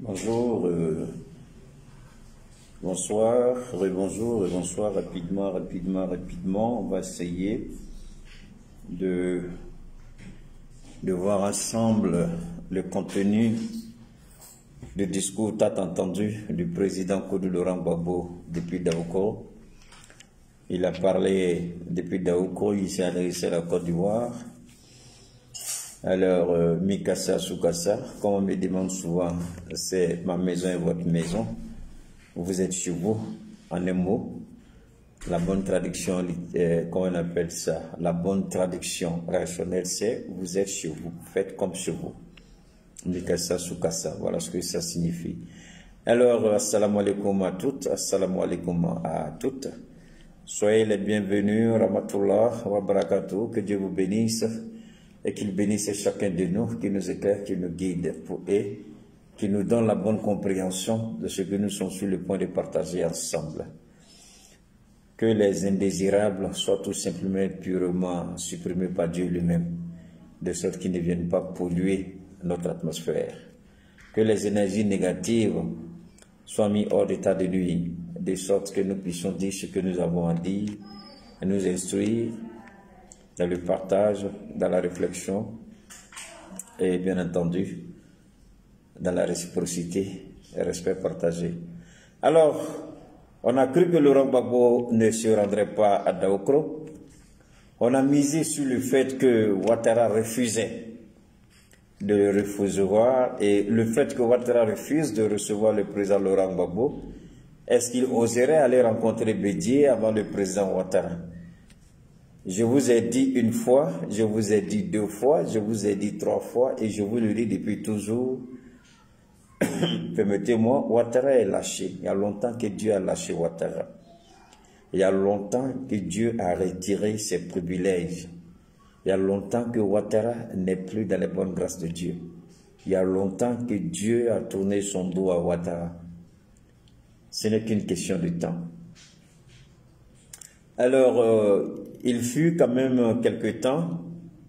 Bonjour, bonsoir, rebonjour et bonsoir, rapidement. On va essayer de voir ensemble le contenu du discours tant entendu du président Koudou Laurent Gbagbo depuis Daoukro. Il a parlé depuis Daoukro, il s'est adressé à la Côte d'Ivoire. Alors, Mikasa Soukassa, comme on me demande souvent, c'est ma maison et votre maison. Vous êtes chez vous, en un mot. La bonne traduction, comment on appelle ça? La bonne traduction rationnelle, c'est vous êtes chez vous, faites comme chez vous. Mikasa Soukassa, voilà ce que ça signifie. Alors, assalamu alaikum à toutes, assalamu alaikum à toutes. Soyez les bienvenus, rahmatullah wa barakatuh, que Dieu vous bénisse. Et qu'il bénisse chacun de nous, qu'il nous éclaire, qu'il nous guide et qu'il nous donne la bonne compréhension de ce que nous sommes sur le point de partager ensemble. Que les indésirables soient tout simplement purement supprimés par Dieu lui-même, de sorte qu'ils ne viennent pas polluer notre atmosphère. Que les énergies négatives soient mises hors d'état de nuire, de sorte que nous puissions dire ce que nous avons à dire, et nous instruire dans le partage, dans la réflexion et bien entendu dans la réciprocité et respect partagé. Alors, on a cru que Laurent Gbagbo ne se rendrait pas à Daoukro. On a misé sur le fait que Ouattara refusait de le recevoir et le fait que Ouattara refuse de recevoir le président Laurent Gbagbo, est-ce qu'il oserait aller rencontrer Bédié avant le président Ouattara? Je vous ai dit une fois, je vous ai dit deux fois, je vous ai dit trois fois et je vous le dis depuis toujours. Permettez-moi, Ouattara est lâché. Il y a longtemps que Dieu a lâché Ouattara. Il y a longtemps que Dieu a retiré ses privilèges. Il y a longtemps que Ouattara n'est plus dans les bonnes grâces de Dieu. Il y a longtemps que Dieu a tourné son dos à Ouattara. Ce n'est qu'une question de temps. Alors, il fut quand même quelque temps,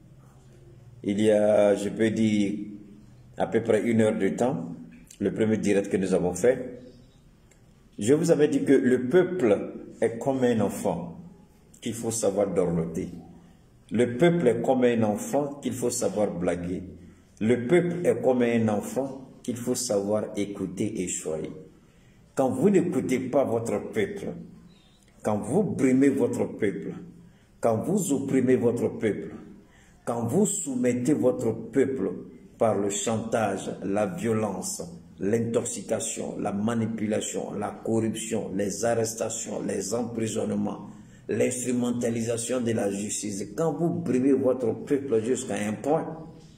il y a, je peux dire, à peu près 1 heure de temps, le premier direct que nous avons fait, je vous avais dit que le peuple est comme un enfant qu'il faut savoir dorloter. Le peuple est comme un enfant qu'il faut savoir blaguer. Le peuple est comme un enfant qu'il faut savoir écouter et choyer. Quand vous n'écoutez pas votre peuple, quand vous brimez votre peuple, quand vous opprimez votre peuple, quand vous soumettez votre peuple par le chantage, la violence, l'intoxication, la manipulation, la corruption, les arrestations, les emprisonnements, l'instrumentalisation de la justice, quand vous brimez votre peuple jusqu'à un point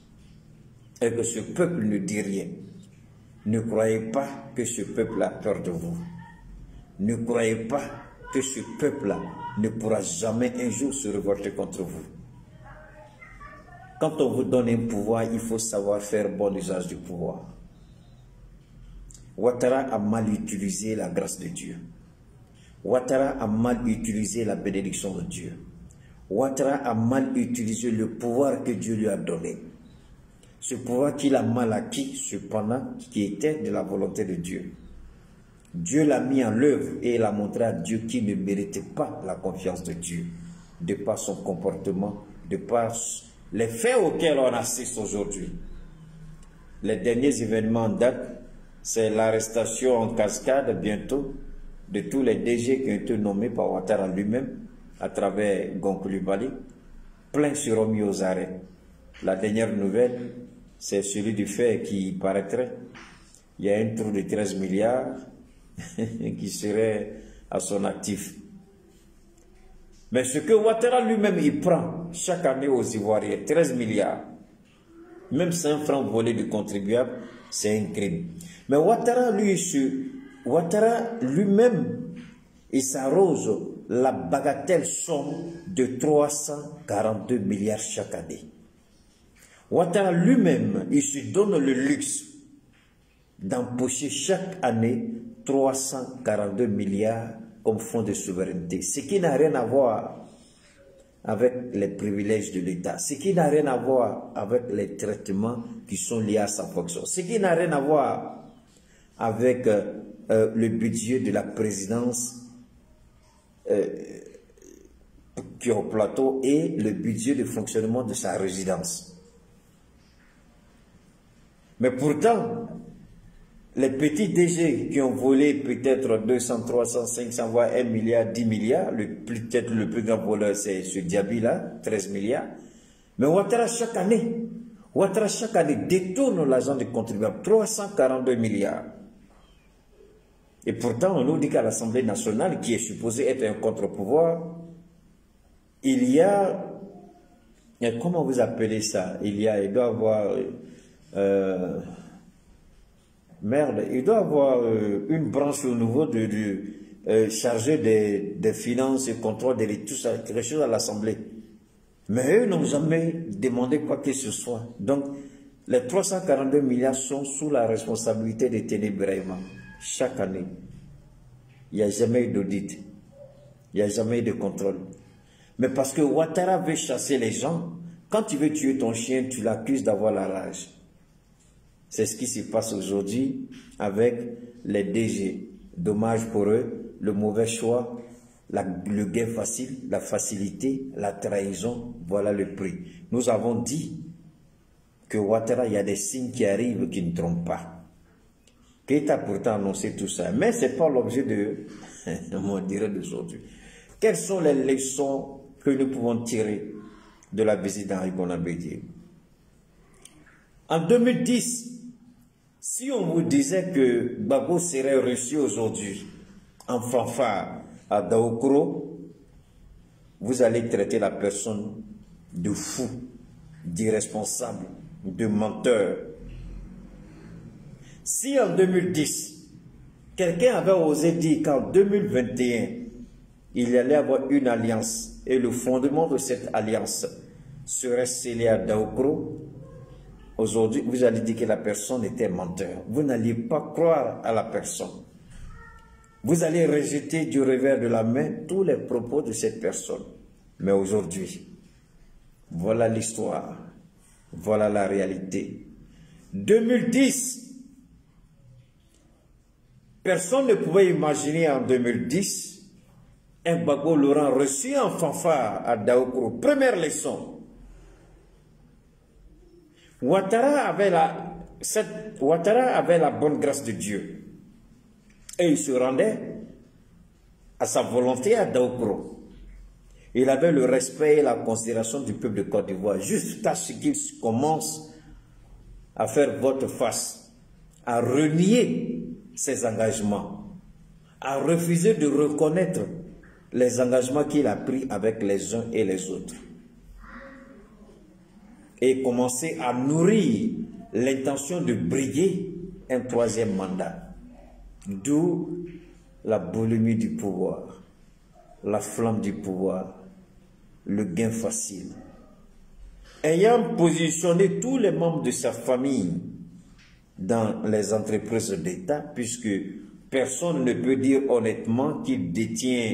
et que ce peuple ne dit rien, ne croyez pas que ce peuple a peur de vous. Ne croyez pas que ce peuple-là ne pourra jamais un jour se révolter contre vous. Quand on vous donne un pouvoir, il faut savoir faire bon usage du pouvoir. Ouattara a mal utilisé la grâce de Dieu. Ouattara a mal utilisé la bénédiction de Dieu. Ouattara a mal utilisé le pouvoir que Dieu lui a donné. Ce pouvoir qu'il a mal acquis, cependant, qui était de la volonté de Dieu. Dieu l'a mis en œuvre et il a montré à Dieu qu'il ne méritait pas la confiance de Dieu, de par son comportement, de par les faits auxquels on assiste aujourd'hui. Les derniers événements en date, c'est l'arrestation en cascade bientôt de tous les DG qui ont été nommés par Ouattara lui-même à travers Gonkoulibaly. Plein seront mis aux arrêts. La dernière nouvelle, c'est celui du fait qui paraîtrait. Il y a un trou de 13 milliards qui serait à son actif. Mais ce que Ouattara lui-même il prend chaque année aux Ivoiriens, 13 milliards, même 5 francs volés du contribuable, c'est un crime. Mais Ouattara lui-même, il s'arrose la bagatelle somme de 342 milliards chaque année. Ouattara lui-même, il se donne le luxe d'empocher chaque année 342 milliards comme fonds de souveraineté, ce qui n'a rien à voir avec les privilèges de l'État, ce qui n'a rien à voir avec les traitements qui sont liés à sa fonction, ce qui n'a rien à voir avec le budget de la présidence qui est au plateau et le budget de fonctionnement de sa résidence. Mais pourtant, les petits DG qui ont volé peut-être 200, 300, 500, voire 1 milliard, 10 milliards, peut-être le plus grand voleur c'est ce Diaby-là, 13 milliards. Mais Ouattara chaque année détourne l'argent des contribuables, 342 milliards. Et pourtant, on nous dit qu'à l'Assemblée nationale, qui est supposée être un contre-pouvoir, il y a, comment vous appelez ça? Il doit avoir, il doit avoir une branche au niveau chargée des finances et contrôle de tout ça, quelque chose à l'Assemblée. Mais eux n'ont jamais demandé quoi que ce soit. Donc, les 342 milliards sont sous la responsabilité de Ténébrahima. Chaque année, il n'y a jamais eu d'audit, il n'y a jamais eu de contrôle. Mais parce que Ouattara veut chasser les gens, quand tu veux tuer ton chien, tu l'accuses d'avoir la rage. C'est ce qui se passe aujourd'hui avec les DG. Dommage pour eux, le mauvais choix, le gain facile, la facilité, la trahison, voilà le prix. Nous avons dit que Ouattara, il y a des signes qui arrivent qui ne trompent pas. Keïta a pourtant annoncé tout ça, mais ce n'est pas l'objet de mon direct d'aujourd'hui. Quelles sont les leçons que nous pouvons tirer de la visite d'Henri Bonabédié? En 2010, si on vous disait que Gbagbo serait reçu aujourd'hui en fanfare à Daokoro, vous allez traiter la personne de fou, d'irresponsable, de menteur. Si en 2010, quelqu'un avait osé dire qu'en 2021, il y allait avoir une alliance et le fondement de cette alliance serait scellé à Daokoro, aujourd'hui, vous allez dire que la personne était menteur. Vous n'alliez pas croire à la personne. Vous allez rejeter du revers de la main tous les propos de cette personne. Mais aujourd'hui, voilà l'histoire. Voilà la réalité. 2010, personne ne pouvait imaginer en 2010 un Gbagbo Laurent reçu en fanfare à Daokoro. Première leçon. Ouattara avait la bonne grâce de Dieu. Et il se rendait à sa volonté à Daokoro. Il avait le respect et la considération du peuple de Côte d'Ivoire, jusqu'à ce qu'il commence à faire volte-face, à renier ses engagements, à refuser de reconnaître les engagements qu'il a pris avec les uns et les autres. Et commencer à nourrir l'intention de briguer un troisième mandat. D'où la boulimie du pouvoir, la flamme du pouvoir, le gain facile. Ayant positionné tous les membres de sa famille dans les entreprises d'État, puisque personne ne peut dire honnêtement qu'il détient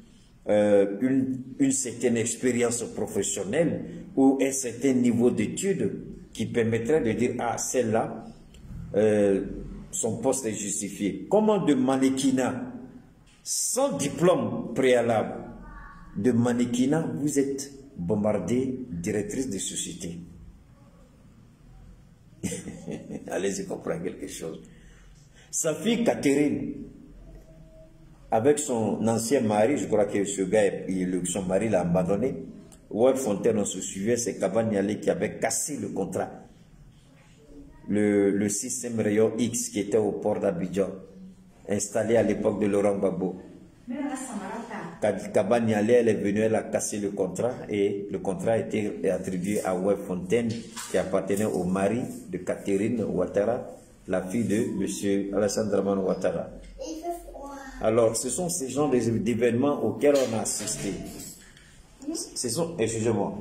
une certaine expérience professionnelle ou un certain niveau d'études qui permettrait de dire « Ah, celle-là, son poste est justifié ». Comment de mannequinat, sans diplôme préalable, de mannequinat, vous êtes bombardée directrice de société. Allez-y comprendre quelque chose. Sa fille Catherine, avec son ancien mari, je crois que ce gars, son mari l'a abandonné. Walt Fontaine, on se suivait, c'est Kabaniale qui avait cassé le contrat. Le système Rayon X qui était au port d'Abidjan, installé à l'époque de Laurent Gbagbo. Kabaniale, elle est venue, elle a cassé le contrat et le contrat a été attribué à Walt Fontaine qui appartenait au mari de Catherine Ouattara, la fille de M. Alassane Dramane Ouattara. Alors, ce sont ces genres d'événements auxquels on a assisté. Excusez-moi.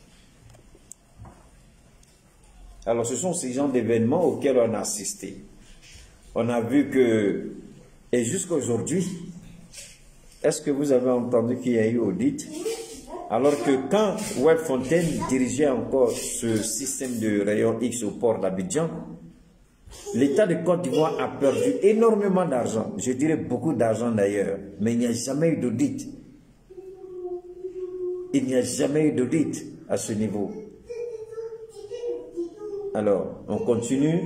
Alors, ce sont ces genres d'événements auxquels on a assisté. On a vu que, et jusqu'à aujourd'hui, est-ce que vous avez entendu qu'il y a eu audit? Alors que quand Walt Fontaine dirigeait encore ce système de rayon X au port d'Abidjan, L'État de Côte d'Ivoire a perdu énormément d'argent, je dirais beaucoup d'argent d'ailleurs, mais il n'y a jamais eu d'audit. Il n'y a jamais eu d'audit à ce niveau. Alors, on continue.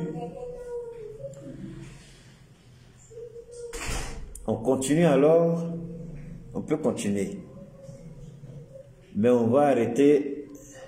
On continue alors. On peut continuer. Mais on va arrêter.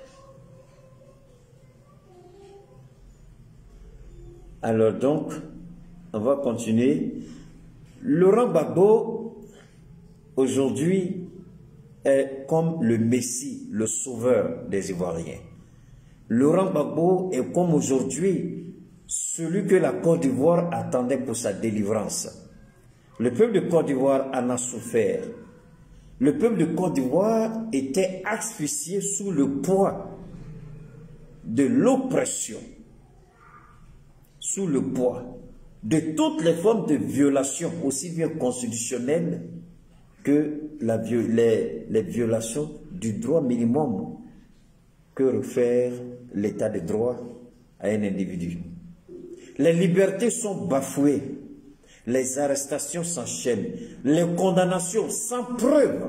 Alors donc, on va continuer. Laurent Gbagbo, aujourd'hui, est comme le Messie, le sauveur des Ivoiriens. Laurent Gbagbo est comme aujourd'hui celui que la Côte d'Ivoire attendait pour sa délivrance. Le peuple de Côte d'Ivoire en a souffert. Le peuple de Côte d'Ivoire était asphyxié sous le poids de l'oppression, sous le poids de toutes les formes de violations, aussi bien constitutionnelles que les violations du droit minimum que refaire l'état de droit à un individu. Les libertés sont bafouées, les arrestations s'enchaînent, les condamnations sans preuve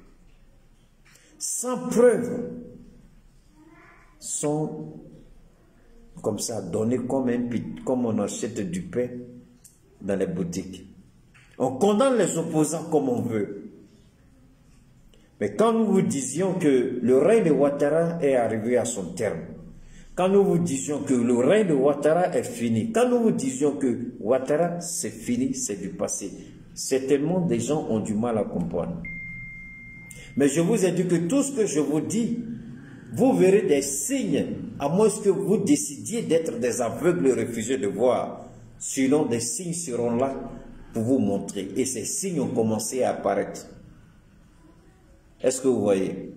sont comme ça données comme on achète du pain dans les boutiques. On condamne les opposants comme on veut. Mais quand nous vous disions que le règne de Ouattara est arrivé à son terme, quand nous vous disions que le règne de Ouattara est fini, quand nous vous disions que Ouattara c'est fini, c'est du passé, certainement des gens ont du mal à comprendre. Mais je vous ai dit que tout ce que je vous dis, vous verrez des signes, à moins que vous décidiez d'être des aveugles refusés de voir. Sinon, des signes seront là pour vous montrer. Et ces signes ont commencé à apparaître. Est-ce que vous voyez?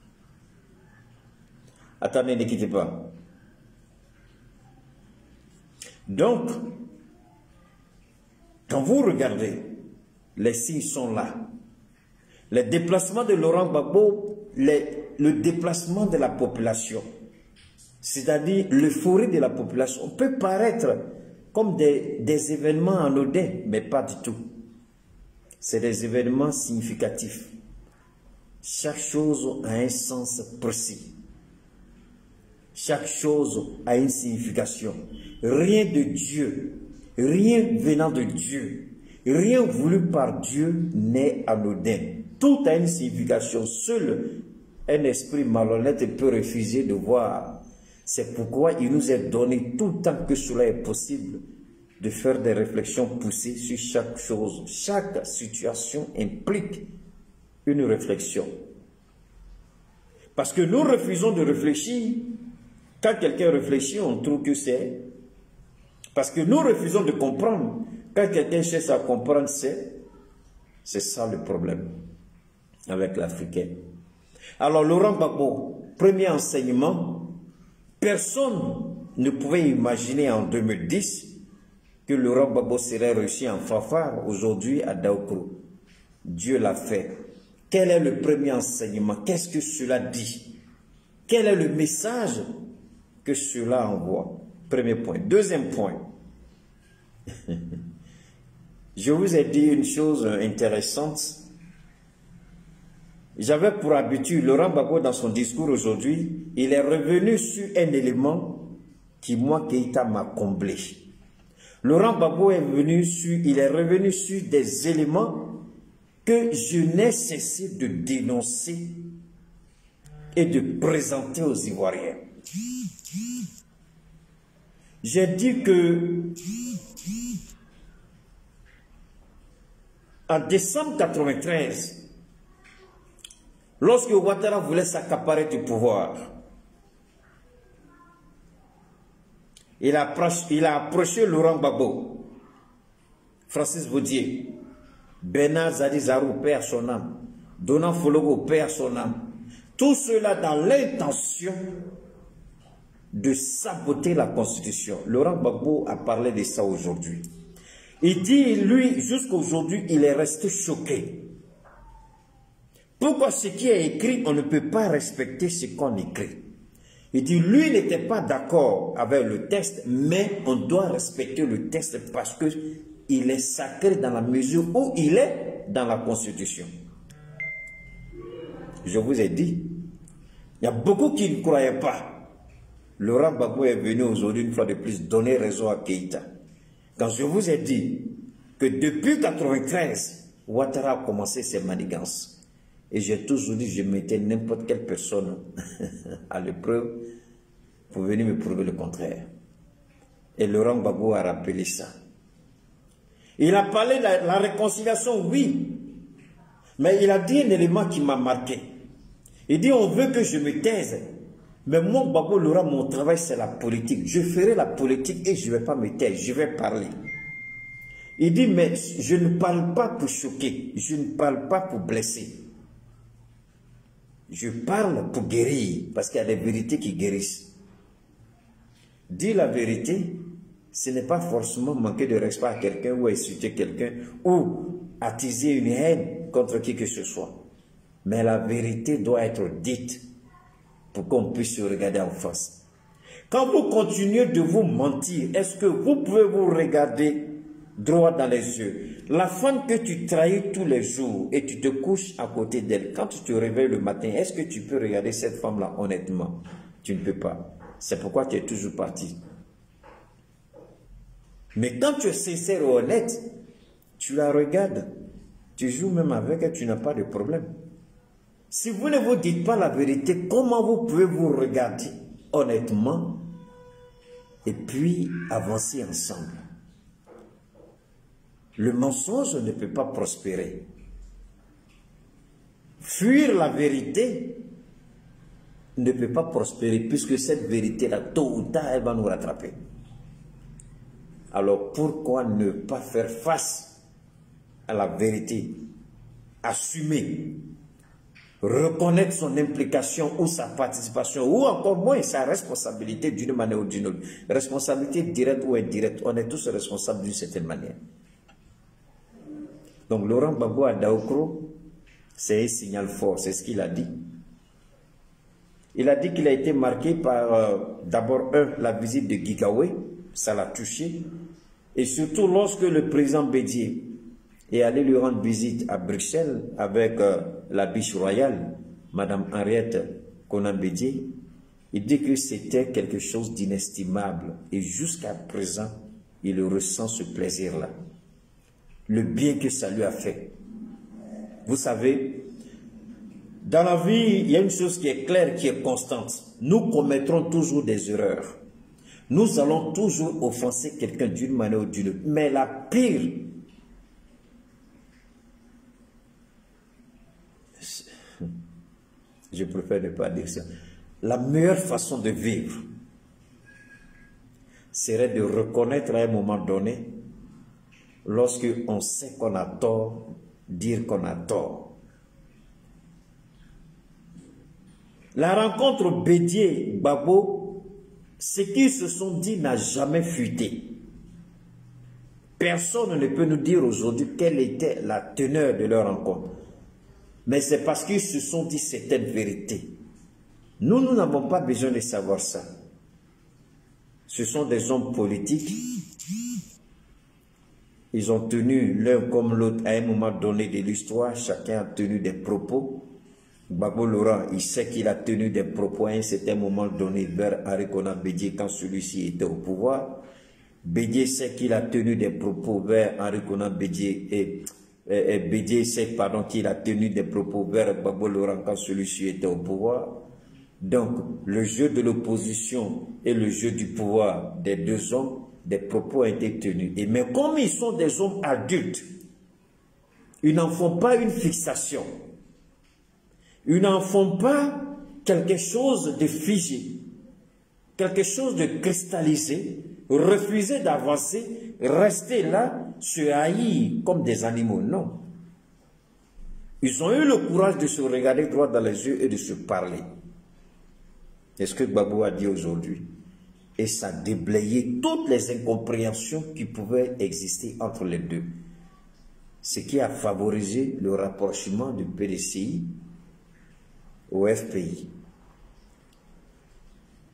Attendez, ne quittez pas. Donc, quand vous regardez, les signes sont là. Les déplacements de Laurent Gbagbo, le déplacement de la population, c'est-à-dire l'euphorie de la population, peut paraître comme des événements anodins, mais pas du tout. C'est des événements significatifs. Chaque chose a un sens précis. Chaque chose a une signification. Rien de Dieu, rien venant de Dieu, rien voulu par Dieu n'est anodin. Tout a une signification. Seul un esprit malhonnête peut refuser de voir. C'est pourquoi il nous est donné tout le temps que cela est possible de faire des réflexions poussées sur chaque chose. Chaque situation implique une réflexion. Parce que nous refusons de réfléchir. Quand quelqu'un réfléchit, on trouve que c'est... Parce que nous refusons de comprendre. Quand quelqu'un cherche à comprendre, c'est ça le problème avec l'Africain. Alors, Laurent Gbagbo, premier enseignement, personne ne pouvait imaginer en 2010 que Laurent Gbagbo serait réussi en fanfare aujourd'hui à Daoukro. Dieu l'a fait. Quel est le premier enseignement? Qu'est-ce que cela dit? Quel est le message que cela envoie? Premier point. Deuxième point. Je vous ai dit une chose intéressante. J'avais pour habitude, Laurent Gbagbo dans son discours aujourd'hui, il est revenu sur un élément qui, moi, Keïta, m'a comblé. Laurent Gbagbo est revenu sur des éléments que je n'ai cessé de dénoncer et de présenter aux Ivoiriens. J'ai dit que en décembre 1993, lorsque Ouattara voulait s'accaparer du pouvoir, il a approché Laurent Gbagbo, Francis Baudier, Bernard Zadizarou, paix à son âme, Donald Fologo, paix à son âme. Tout cela dans l'intention de saboter la Constitution. Laurent Gbagbo a parlé de ça aujourd'hui. Il dit, lui, jusqu'à aujourd'hui, il est resté choqué. Pourquoi ce qui est écrit, on ne peut pas respecter ce qu'on écrit? Il dit, lui n'était pas d'accord avec le texte, mais on doit respecter le texte parce que il est sacré dans la mesure où il est dans la Constitution. Je vous ai dit, il y a beaucoup qui ne croyaient pas. Laurent Gbagbo est venu aujourd'hui une fois de plus donner raison à Keïta. Quand je vous ai dit que depuis 1993, Ouattara a commencé ses manigances. Et j'ai toujours dit, je mettais n'importe quelle personne à l'épreuve pour venir me prouver le contraire. Et Laurent Gbagbo a rappelé ça. Il a parlé de la réconciliation, oui. Mais il a dit un élément qui m'a marqué. Il dit, on veut que je me taise. Mais moi, Gbagbo Laurent, mon travail, c'est la politique. Je ferai la politique et je ne vais pas me taire, je vais parler. Il dit, mais je ne parle pas pour choquer, je ne parle pas pour blesser. Je parle pour guérir, parce qu'il y a des vérités qui guérissent. Dire la vérité, ce n'est pas forcément manquer de respect à quelqu'un ou insulter quelqu'un ou attiser une haine contre qui que ce soit. Mais la vérité doit être dite pour qu'on puisse se regarder en face. Quand vous continuez de vous mentir, est-ce que vous pouvez vous regarder droit dans les yeux? La femme que tu trahis tous les jours et tu te couches à côté d'elle, quand tu te réveilles le matin, est-ce que tu peux regarder cette femme-là honnêtement? Tu ne peux pas. C'est pourquoi tu es toujours parti. Mais quand tu es sincère et honnête, tu la regardes, tu joues même avec elle, tu n'as pas de problème. Si vous ne vous dites pas la vérité, comment vous pouvez vous regarder honnêtement et puis avancer ensemble? Le mensonge ne peut pas prospérer. Fuir la vérité ne peut pas prospérer puisque cette vérité-là, tôt ou tard, elle va nous rattraper. Alors pourquoi ne pas faire face à la vérité, assumer, reconnaître son implication ou sa participation ou encore moins sa responsabilité d'une manière ou d'une autre. Responsabilité directe ou indirecte, on est tous responsables d'une certaine manière. Donc Laurent Gbagbo à Daokro, c'est un signal fort, c'est ce qu'il a dit. Il a dit qu'il a été marqué par d'abord la visite de Guigaoué, ça l'a touché. Et surtout lorsque le président Bédié est allé lui rendre visite à Bruxelles avec la biche royale, Madame Henriette Konan Bédié, il dit que c'était quelque chose d'inestimable. Et jusqu'à présent, il ressent ce plaisir-là. Le bien que ça lui a fait. Vous savez, dans la vie, il y a une chose qui est claire, qui est constante. Nous commettrons toujours des erreurs. Nous allons toujours offenser quelqu'un d'une manière ou d'une autre. Mais la pire, je préfère ne pas dire ça, la meilleure façon de vivre serait de reconnaître à un moment donné, lorsque on sait qu'on a tort, dire qu'on a tort. La rencontre Bédié-Gbagbo, ce qu'ils se sont dit n'a jamais fuité. Personne ne peut nous dire aujourd'hui quelle était la teneur de leur rencontre. Mais c'est parce qu'ils se sont dit certaines vérités. Nous n'avons pas besoin de savoir ça. Ce sont des hommes politiques. Ils ont tenu l'un comme l'autre à un moment donné de l'histoire. Chacun a tenu des propos. Gbagbo Laurent, il sait qu'il a tenu des propos à un certain moment donné vers Henri Konan Bédié quand celui-ci était au pouvoir. Bédié sait qu'il a tenu des propos vers Henri Konan Bédié et Bédié sait qu'il a tenu des propos vers Gbagbo Laurent quand celui-ci était au pouvoir. Donc, le jeu de l'opposition et le jeu du pouvoir des deux hommes, des propos ont été tenus. Et mais comme ils sont des hommes adultes, ils n'en font pas une fixation. Ils n'en font pas quelque chose de figé, quelque chose de cristallisé, refuser d'avancer, rester là, se haïr comme des animaux. Non. Ils ont eu le courage de se regarder droit dans les yeux et de se parler. C'est ce que Gbagbo a dit aujourd'hui. Et ça a déblayé toutes les incompréhensions qui pouvaient exister entre les deux. Ce qui a favorisé le rapprochement du PDCI au FPI.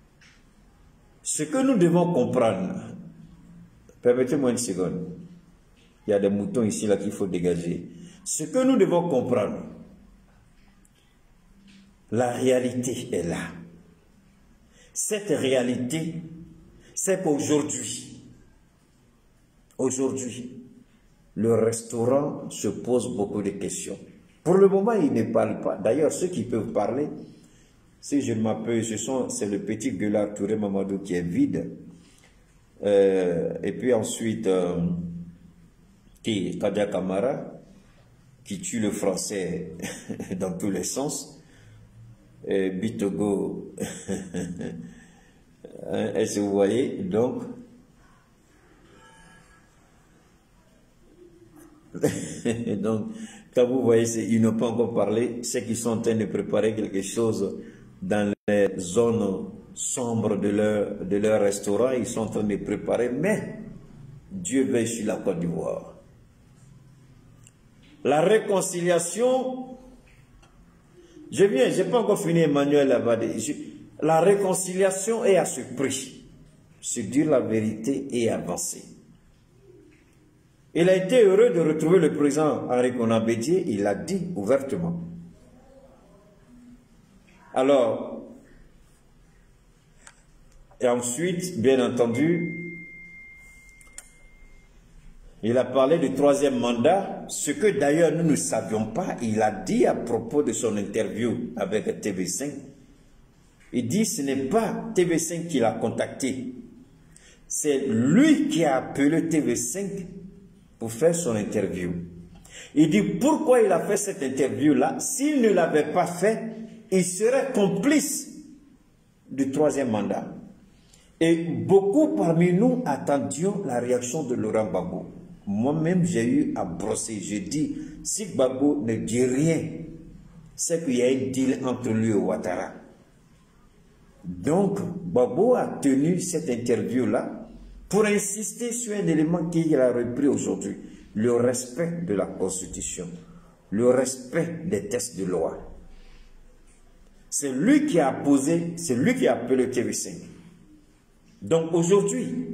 Ce que nous devons comprendre, permettez-moi une seconde, il y a des moutons ici là qu'il faut dégager. Ce que nous devons comprendre, la réalité est là. Cette réalité, c'est qu'aujourd'hui, le restaurant se pose beaucoup de questions. Pour le moment, il ne parle pas. D'ailleurs, ceux qui peuvent parler, si je m'appelle, c'est le petit gueulard Touré Mamadou qui est vide. Et puis ensuite, qui est Kadia Kamara, qui tue le français dans tous les sens. Bitogo, est-ce que vous voyez? Donc, quand vous voyez, ils n'ont pas encore parlé, c'est qu'ils sont en train de préparer quelque chose dans les zones sombres de leur restaurant, ils sont en train de préparer, mais Dieu veille sur la Côte d'Ivoire. La réconciliation, je n'ai pas encore fini Emmanuel là-bas, la réconciliation est à ce prix, se dire la vérité et avancer. Il a été heureux de retrouver le président Henri Konan Bédié, il l'a dit ouvertement. Alors, et ensuite, bien entendu, il a parlé du troisième mandat, ce que d'ailleurs nous ne savions pas. Il a dit à propos de son interview avec TV5, il dit ce n'est pas TV5 qui l'a contacté, c'est lui qui a appelé TV5 pour faire son interview. Il dit pourquoi il a fait cette interview-là. S'il ne l'avait pas fait, il serait complice du troisième mandat. Et beaucoup parmi nous attendions la réaction de Laurent Gbagbo. Moi-même, j'ai eu à brosser. Je dis, si Gbagbo ne dit rien, c'est qu'il y a un deal entre lui et Ouattara. Donc, Gbagbo a tenu cette interview-là pour insister sur un élément qu'il a repris aujourd'hui, le respect de la Constitution, le respect des textes de loi. C'est lui qui a posé, c'est lui qui a appelé le TV5. Donc aujourd'hui,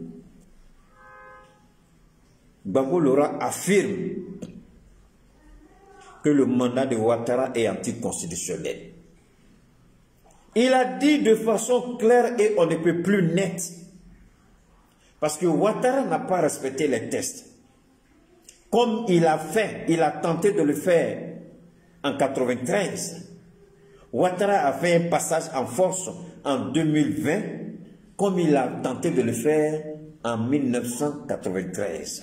Gbagbo Laurent affirme que le mandat de Ouattara est anticonstitutionnel. Il a dit de façon claire et on ne peut plus nette. Parce que Ouattara n'a pas respecté les tests. Comme il a fait, il a tenté de le faire en 1993. Ouattara a fait un passage en force en 2020, comme il a tenté de le faire en 1993.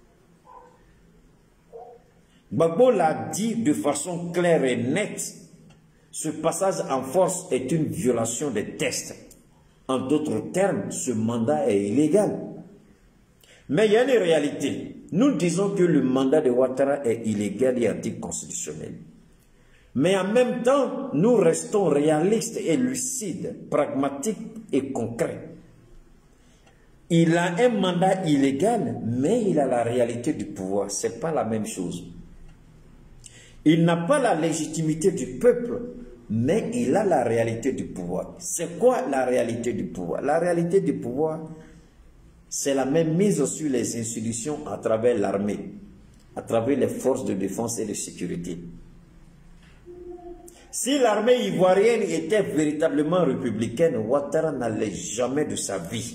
Gbagbo l'a dit de façon claire et nette. Ce passage en force est une violation des tests. En d'autres termes, ce mandat est illégal. Mais il y a une réalité. Nous disons que le mandat de Ouattara est illégal et anticonstitutionnel. Mais en même temps, nous restons réalistes et lucides, pragmatiques et concrets. Il a un mandat illégal, mais il a la réalité du pouvoir. Ce n'est pas la même chose. Il n'a pas la légitimité du peuple, mais il a la réalité du pouvoir. C'est quoi la réalité du pouvoir? La réalité du pouvoir, c'est la même mise sur les institutions à travers l'armée, à travers les forces de défense et de sécurité. Si l'armée ivoirienne était véritablement républicaine, Ouattara n'allait jamais de sa vie,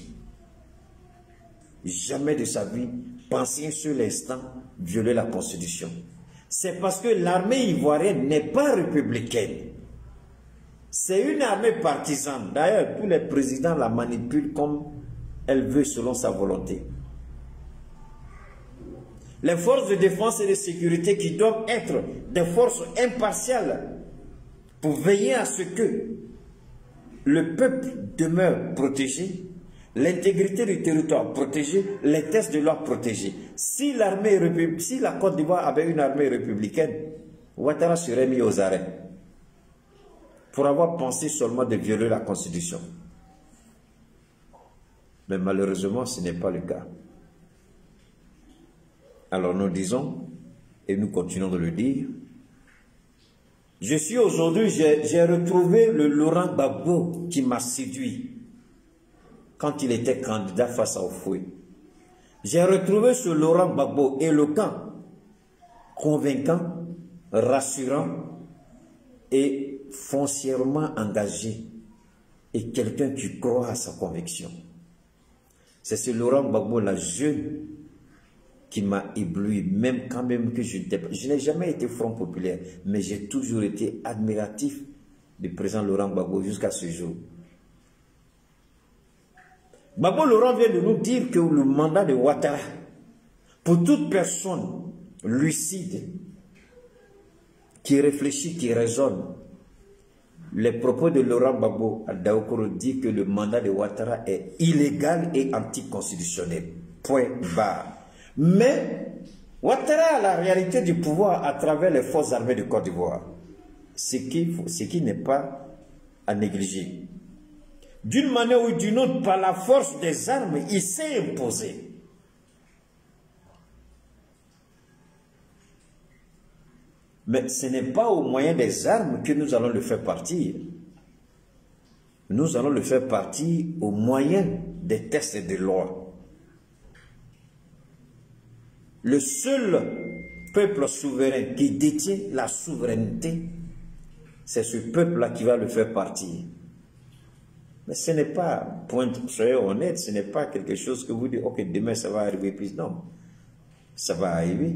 penser sur l'instant violer la Constitution. C'est parce que l'armée ivoirienne n'est pas républicaine. C'est une armée partisane. D'ailleurs, tous les présidents la manipulent comme elle veut selon sa volonté. Les forces de défense et de sécurité qui doivent être des forces impartiales pour veiller à ce que le peuple demeure protégé, l'intégrité du territoire protégée, les tests de loi protégés. Si la Côte d'Ivoire avait une armée républicaine, Ouattara serait mis aux arrêts pour avoir pensé seulement de violer la Constitution. Mais malheureusement, ce n'est pas le cas. Alors nous disons, et nous continuons de le dire, je suis aujourd'hui, j'ai retrouvé le Laurent Gbagbo qui m'a séduit. quand il était candidat face à Houphouët. J'ai retrouvé ce Laurent Gbagbo éloquent, convaincant, rassurant et foncièrement engagé, et quelqu'un qui croit à sa conviction. C'est ce Laurent Gbagbo, la jeune, qui m'a ébloui, même quand même que je n'ai jamais été Front Populaire, mais j'ai toujours été admiratif du président Laurent Gbagbo jusqu'à ce jour. Gbagbo Laurent vient de nous dire que le mandat de Ouattara, pour toute personne lucide, qui réfléchit, qui raisonne, les propos de Laurent Gbagbo à Daokoro disent que le mandat de Ouattara est illégal et anticonstitutionnel. Point barre. Mais Ouattara a la réalité du pouvoir à travers les forces armées de Côte d'Ivoire, ce qui n'est pas à négliger. D'une manière ou d'une autre, par la force des armes, il s'est imposé. Mais ce n'est pas au moyen des armes que nous allons le faire partir. Nous allons le faire partir au moyen des textes de loi. Le seul peuple souverain qui détient la souveraineté, c'est ce peuple-là qui va le faire partir. Mais ce n'est pas, soyez honnête, ce n'est pas quelque chose que vous dites, ok, demain ça va arriver, puis non, ça va arriver.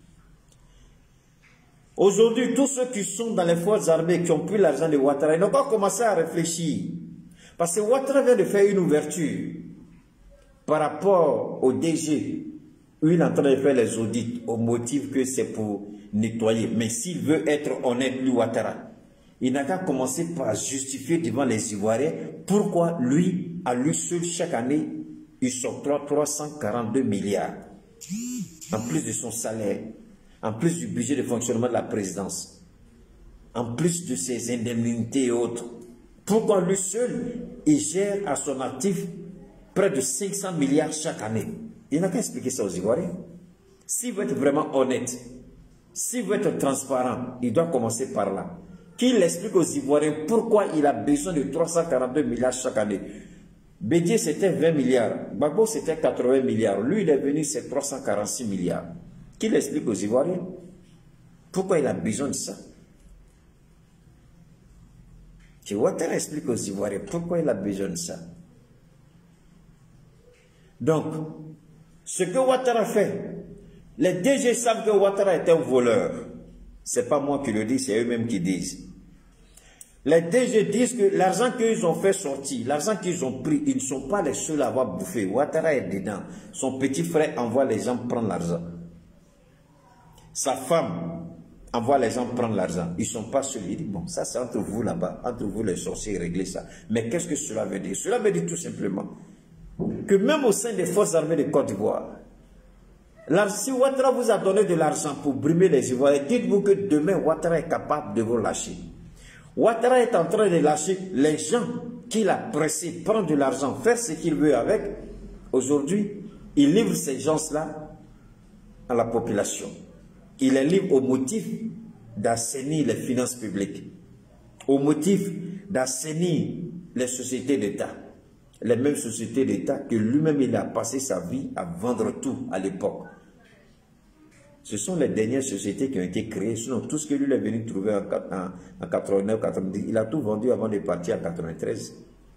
Aujourd'hui, tous ceux qui sont dans les forces armées, qui ont pris l'argent de Ouattara, ils n'ont pas commencé à réfléchir. Parce que Ouattara vient de faire une ouverture par rapport au DG, où il est en train de faire les audits au motif que c'est pour nettoyer. Mais s'il veut être honnête, lui, Ouattara, il n'a qu'à commencer par justifier devant les Ivoiriens pourquoi lui, à lui seul, chaque année, il s'octroie 342 milliards. En plus de son salaire, en plus du budget de fonctionnement de la présidence, en plus de ses indemnités et autres. Pourquoi lui seul, il gère à son actif près de 500 milliards chaque année? Il n'a qu'à expliquer ça aux Ivoiriens. S'il veut être vraiment honnête, s'il veut être transparent, il doit commencer par là. Qu'il explique aux Ivoiriens pourquoi il a besoin de 342 milliards chaque année. Bédier, c'était 20 milliards. Gbagbo, c'était 80 milliards. Lui, il est venu, c'est 346 milliards. Qu'il explique aux Ivoiriens pourquoi il a besoin de ça. Que Ouattara explique aux Ivoiriens pourquoi il a besoin de ça. Donc, ce que Ouattara fait, les DG savent que Ouattara est un voleur. Ce n'est pas moi qui le dis, c'est eux-mêmes qui disent. Les DG disent que l'argent qu'ils ont fait sortir, l'argent qu'ils ont pris, ils ne sont pas les seuls à avoir bouffé. Ouattara est dedans. Son petit frère envoie les gens prendre l'argent. Sa femme envoie les gens prendre l'argent. Ils ne sont pas seuls. Il dit, bon, ça c'est entre vous là-bas, entre vous les sorciers, réglez ça. Mais qu'est-ce que cela veut dire? Cela veut dire tout simplement que même au sein des forces armées de Côte d'Ivoire, si Ouattara vous a donné de l'argent pour brimer les Ivoiriens, dites-vous que demain Ouattara est capable de vous lâcher. Ouattara est en train de lâcher les gens qu'il a pressés, prendre de l'argent, faire ce qu'il veut avec. Aujourd'hui, il livre ces gens-là à la population. Il les livre au motif d'assainir les finances publiques, au motif d'assainir les sociétés d'État. Les mêmes sociétés d'État que lui-même il a passé sa vie à vendre tout à l'époque. Ce sont les dernières sociétés qui ont été créées. Sinon, tout ce que lui est venu trouver en 89, 90, il a tout vendu avant de partir en 93.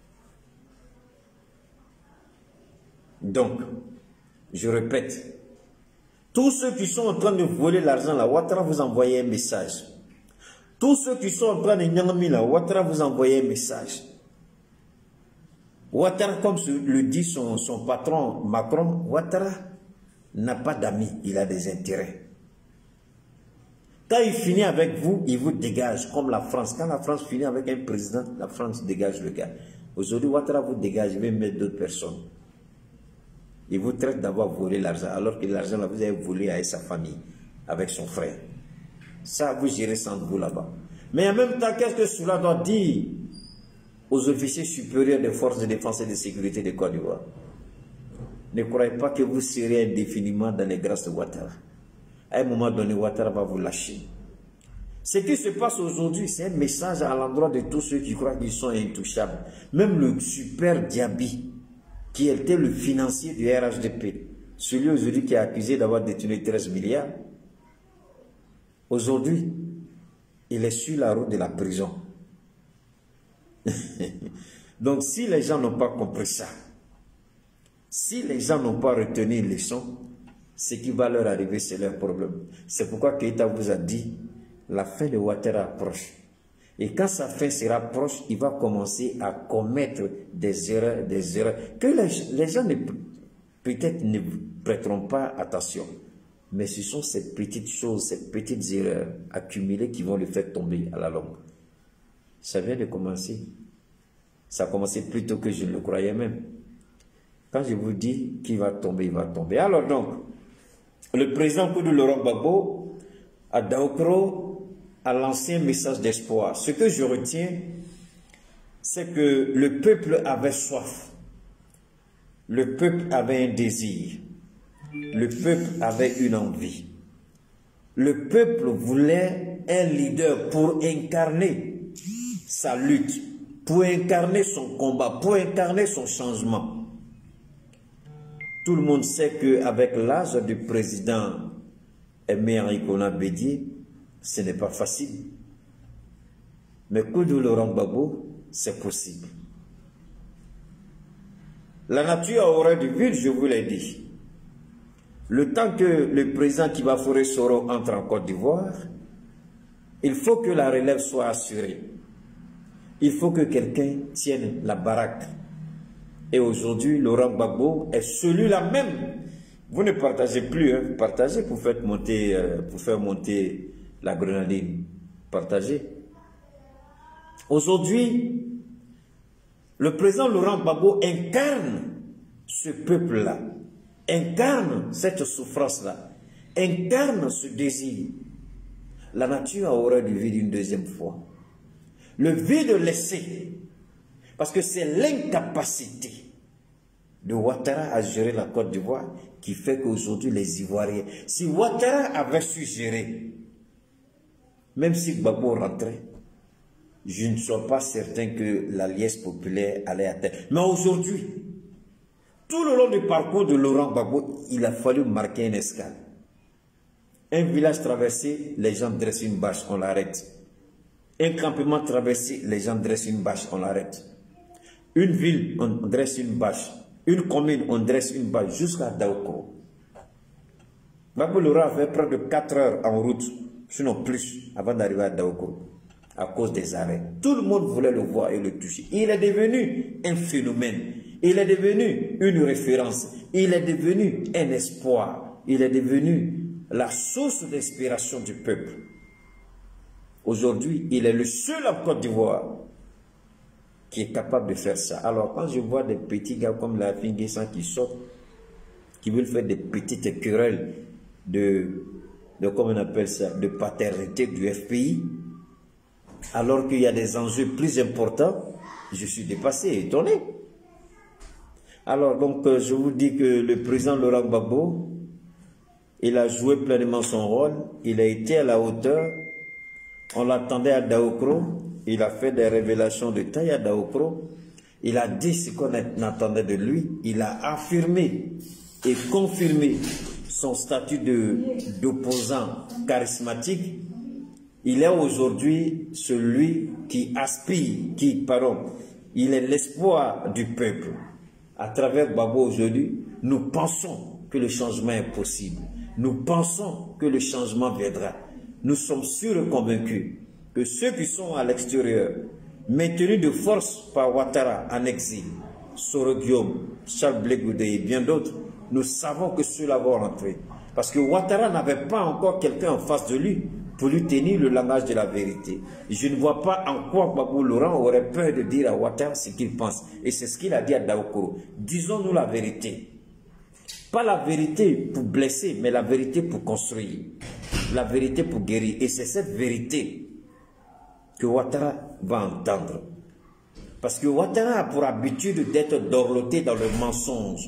Donc, je répète, tous ceux qui sont en train de voler l'argent là, Ouattara vous envoie un message. Tous ceux qui sont en train de nyangami là, Ouattara vous envoie un message. Ouattara, comme le dit son patron Macron, Ouattara n'a pas d'amis, il a des intérêts. Quand il finit avec vous, il vous dégage, comme la France. Quand la France finit avec un président, la France dégage le gars. Aujourd'hui, Ouattara vous dégage, il va mettre d'autres personnes. Il vous traite d'avoir volé l'argent, alors que l'argent, là, vous avez volé avec sa famille, avec son frère. Ça, vous gérez sans vous là-bas. Mais en même temps, qu'est-ce que cela doit dire aux officiers supérieurs des forces de défense et de sécurité de Côte d'Ivoire? Ne croyez pas que vous serez indéfiniment dans les grâces de Ouattara. À un moment donné, Ouattara va vous lâcher. Ce qui se passe aujourd'hui, c'est un message à l'endroit de tous ceux qui croient qu'ils sont intouchables. Même le super Diaby, qui était le financier du RHDP, celui aujourd'hui qui est accusé d'avoir détenu 13 milliards, aujourd'hui, il est sur la route de la prison. Donc, si les gens n'ont pas compris ça, si les gens n'ont pas retenu une leçon, ce qui va leur arriver, c'est leur problème. C'est pourquoi Keïta vous a dit, la fin de Ouattara approche. Et quand sa fin sera proche, il va commencer à commettre des erreurs, que les gens peut-être ne prêteront pas attention. Mais ce sont ces petites choses, ces petites erreurs accumulées qui vont le faire tomber à la longue. Ça vient de commencer. Ça a commencé plus tôt que je le croyais même. Quand je vous dis qu'il va tomber, il va tomber. Alors donc, le président Koudou Laurent Gbagbo à Daokro a lancé un message d'espoir. Ce que je retiens, c'est que le peuple avait soif. Le peuple avait un désir. Le peuple avait une envie. Le peuple voulait un leader pour incarner sa lutte, pour incarner son combat, pour incarner son changement. Tout le monde sait qu'avec l'âge du président Aimé Henri Konan Bédié, ce n'est pas facile. Mais Koudou Laurent Gbagbo, c'est possible. La nature a horreur du vide, je vous l'ai dit. Le temps que le président Kiba Fauré Soro entre en Côte d'Ivoire, il faut que la relève soit assurée. Il faut que quelqu'un tienne la baraque. Et aujourd'hui, Laurent Gbagbo est celui-là même. Vous ne partagez plus, hein. Partagez pour faire monter la grenadine. Partagez. Aujourd'hui, le président Laurent Gbagbo incarne ce peuple-là, incarne cette souffrance-là, incarne ce désir. La nature a horreur du vide une deuxième fois. Le vide laissé, parce que c'est l'incapacité de Ouattara à gérer la Côte d'Ivoire qui fait qu'aujourd'hui les Ivoiriens, si Ouattara avait su gérer, même si Gbagbo rentrait, je ne suis pas certain que la liesse populaire allait atteindre. Mais aujourd'hui, tout le long du parcours de Laurent Gbagbo, il a fallu marquer une escale. Un village traversé, les gens dressent une bâche, on l'arrête. Un campement traversé, les gens dressent une bâche, on l'arrête. Une ville, on dresse une bâche. Une commune, on dresse une bâche jusqu'à Daokro. Gbagbo Laurent a fait près de 4 heures en route, sinon plus, avant d'arriver à Daokro, à cause des arrêts. Tout le monde voulait le voir et le toucher. Il est devenu un phénomène. Il est devenu une référence. Il est devenu un espoir. Il est devenu la source d'inspiration du peuple. Aujourd'hui, il est le seul en Côte d'Ivoire qui est capable de faire ça. Alors, quand je vois des petits gars comme la Finguessan qui sortent, qui veulent faire des petites querelles comment on appelle ça, de paternité du FPI, alors qu'il y a des enjeux plus importants, je suis dépassé, étonné. Alors, donc, je vous dis que le président Laurent Gbagbo, il a joué pleinement son rôle, il a été à la hauteur, on l'attendait à Daokro, il a fait des révélations de taille à Daokro, il a dit ce qu'on attendait de lui, il a affirmé et confirmé son statut d'opposant charismatique. Il est aujourd'hui celui qui aspire, il est l'espoir du peuple. À travers Gbagbo aujourd'hui, nous pensons que le changement est possible. Nous pensons que le changement viendra. Nous sommes sûrs et convaincus que ceux qui sont à l'extérieur, maintenus de force par Ouattara en exil, Soro Guillaume, Charles Blé Goudé et bien d'autres, nous savons que ceux-là vont rentrer. Parce que Ouattara n'avait pas encore quelqu'un en face de lui pour lui tenir le langage de la vérité. Je ne vois pas en quoi Gbagbo Laurent aurait peur de dire à Ouattara ce qu'il pense. Et c'est ce qu'il a dit à Daokro. Disons-nous la vérité. Pas la vérité pour blesser, mais la vérité pour construire. La vérité pour guérir. Et c'est cette vérité que Ouattara va entendre. Parce que Ouattara a pour habitude d'être dorloté dans le mensonge.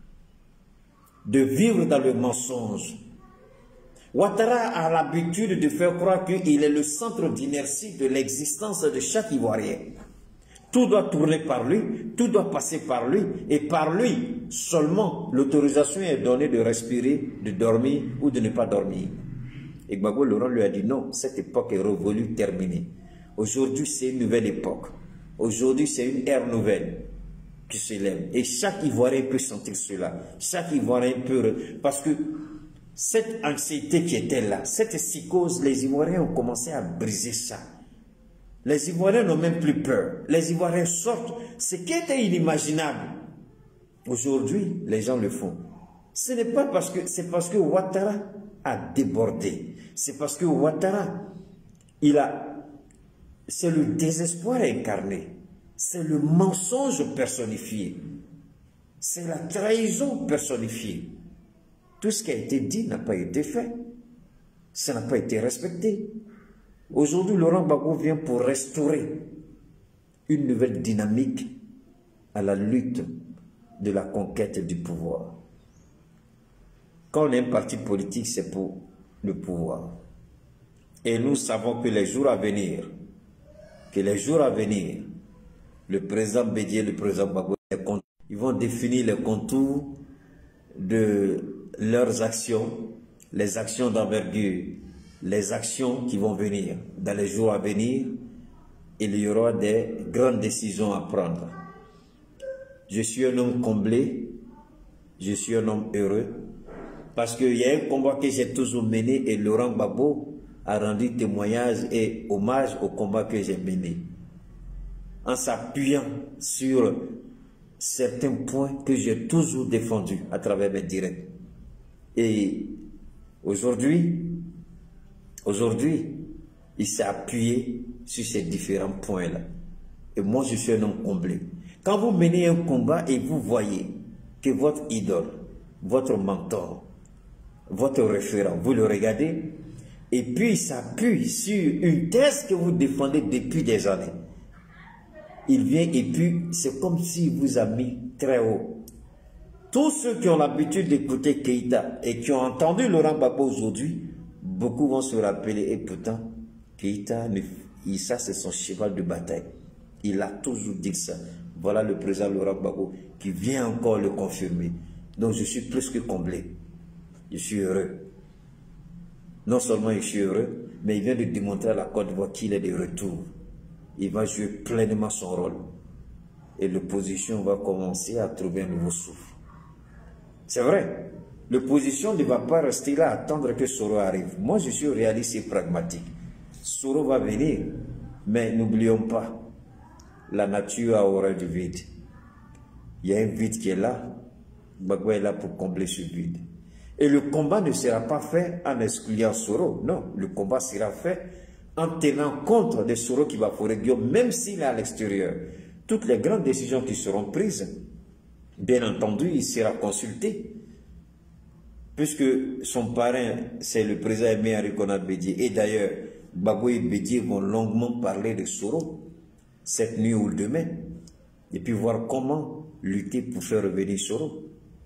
De vivre dans le mensonge. Ouattara a l'habitude de faire croire qu'il est le centre d'inertie de l'existence de chaque Ivoirien. Tout doit tourner par lui, tout doit passer par lui, et par lui seulement l'autorisation est donnée de respirer, de dormir ou de ne pas dormir. Et Gbagbo Laurent lui a dit non, cette époque est révolue, terminée. Aujourd'hui, c'est une nouvelle époque. Aujourd'hui, c'est une ère nouvelle qui s'élève. Et chaque Ivoirien peut sentir cela. Chaque Ivoirien peut... Parce que cette anxiété qui était là, cette psychose, les Ivoiriens ont commencé à briser ça. Les Ivoiriens n'ont même plus peur. Les Ivoiriens sortent. Ce qui était inimaginable. Aujourd'hui, les gens le font. Ce n'est pas parce que... C'est parce que Ouattara a débordé. C'est parce que Ouattara, c'est le désespoir incarné. C'est le mensonge personnifié. C'est la trahison personnifiée. Tout ce qui a été dit n'a pas été fait. Ça n'a pas été respecté. Aujourd'hui, Laurent Gbagbo vient pour restaurer une nouvelle dynamique à la lutte de la conquête du pouvoir. Quand on est un parti politique, c'est pour le pouvoir. Et nous savons que les jours à venir, le président Bédié et le président Gbagbo, ils vont définir les contours de leurs actions, les actions d'envergure, les actions qui vont venir. Dans les jours à venir, il y aura des grandes décisions à prendre. Je suis un homme comblé, je suis un homme heureux, parce qu'il y a un combat que j'ai toujours mené et Laurent Gbagbo a rendu témoignage et hommage au combat que j'ai mené, en s'appuyant sur certains points que j'ai toujours défendus à travers mes directs. Et aujourd'hui, il s'est appuyé sur ces différents points-là. Et moi, je suis un homme comblé. Quand vous menez un combat et vous voyez que votre idole, votre mentor, votre référent, vous le regardez, et puis il s'appuie sur une thèse que vous défendez depuis des années. Il vient et puis c'est comme s'il vous a mis très haut. Tous ceux qui ont l'habitude d'écouter Keïta et qui ont entendu Laurent Gbagbo aujourd'hui, beaucoup vont se rappeler, et pourtant, Keïta, ça c'est son cheval de bataille. Il a toujours dit ça. Voilà le président Laurent Gbagbo qui vient encore le confirmer. Donc je suis plus que comblé. Je suis heureux. Non seulement je suis heureux, mais il vient de démontrer à la Côte d'Ivoire qu'il est de retour. Il va jouer pleinement son rôle. Et l'opposition va commencer à trouver un nouveau souffle. C'est vrai. L'opposition ne va pas rester là à attendre que Soro arrive. Moi, je suis réaliste et pragmatique. Soro va venir, mais n'oublions pas, la nature a horreur du vide. Il y a un vide qui est là. Gbagbo est là pour combler ce vide. Et le combat ne sera pas fait en excluant Soro. Non, le combat sera fait en tenant compte de Soro qui va forer Guillaume, même s'il est à l'extérieur. Toutes les grandes décisions qui seront prises, bien entendu, il sera consulté. Puisque son parrain, c'est le président Aimé Henri Konan Bédié. Et d'ailleurs, Gbagbo et Bédié vont longuement parler de Soro, cette nuit ou demain. Et puis voir comment lutter pour faire revenir Soro.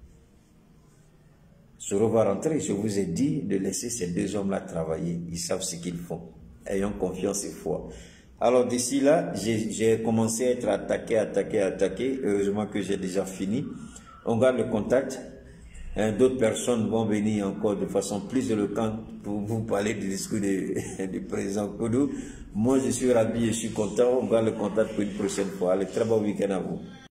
Soro va rentrer, je vous ai dit de laisser ces deux hommes-là travailler. Ils savent ce qu'ils font. Ayons confiance et foi. Alors d'ici là, j'ai commencé à être attaqué. Heureusement que j'ai déjà fini. On garde le contact. D'autres personnes vont venir encore de façon plus éloquente pour vous parler du discours du président Koudou. Moi, je suis ravi et je suis content. On garde le contact pour une prochaine fois. Allez, très bon week-end à vous.